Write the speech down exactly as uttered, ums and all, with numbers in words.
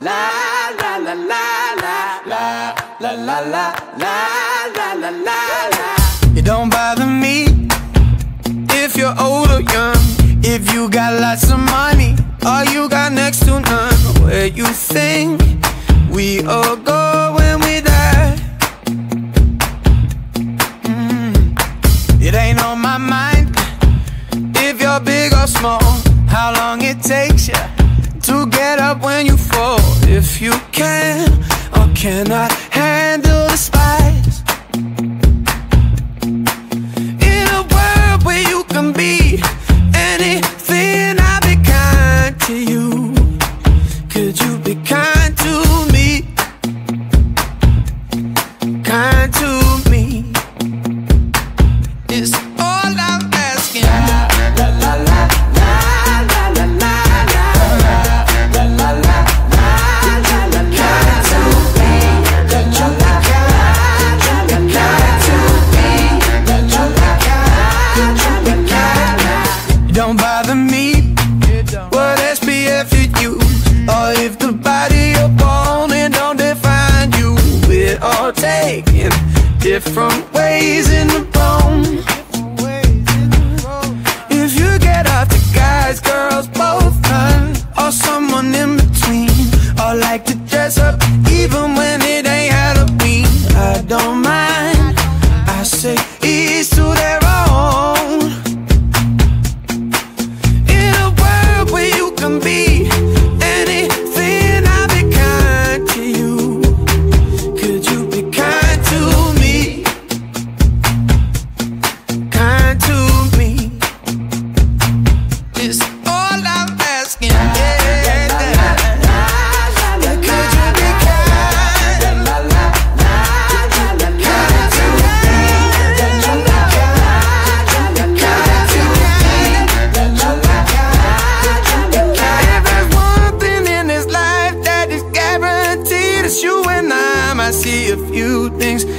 La la la la la la la la la la la la la. It don't bother me if you're old or young, if you got lots of money or you got next to none. Where you think we all go when we die? mm. It ain't on my mind if you're big or small, how long it takes you to get up when you fall. If you can or cannot handle the spice, in a world where you can be anything, I'll be kind to you. Could you be kind to me? Kind to me is all I'm asking. La la la la la la la la la la la la. Kind to me, that you be kind, kind to me, that you be kind, you be kind. It don't bother me what S P F you use, or if the body you're born in don't define you. We're all taking different ways in the bone. If you get off the guys, girls, both none, or someone in between, or like to dress up even when it ain't Halloween, I don't mind. I say each to their own. In a world where you can be anything, I'll be kind to you. Could you be kind to me? Kind to me is all I'm asking. Yeah. Could you be kind? Kind to me. Kind to me. If there's one thing in this life that is guaranteed, it's you and I. I see a few things